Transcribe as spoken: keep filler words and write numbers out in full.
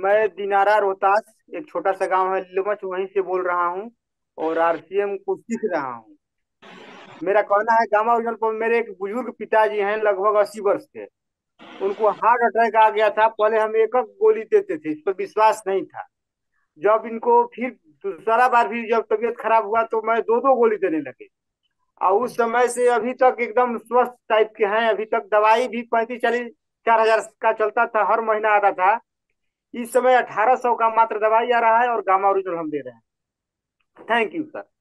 मैं दिनारा रोहतास, एक छोटा सा गांव है लीलमच, वहीं से बोल रहा हूँ। और आरसीएम को सीख रहा हूँ। मेरा कहना है गामा ओरिजिनल पर मेरे एक बुजुर्ग पिताजी हैं, लगभग अस्सी वर्ष के। उनको हार्ट अटैक आ गया था। पहले हम एक एक गोली देते थे, इस पर विश्वास नहीं था। जब इनको फिर दूसरा बार भी जब तबीयत खराब हुआ तो मैं दो दो गोली देने लगे। और उस समय से अभी तक एकदम स्वस्थ टाइप के हैं। अभी तक दवाई भी पैंतीस चालीस चार हजार का चलता था, हर महीना आता था। इस समय अठारह सौ का मात्र दवाई आ रहा है और गामा ओरिजिनल हम दे रहे हैं। Thank you sir.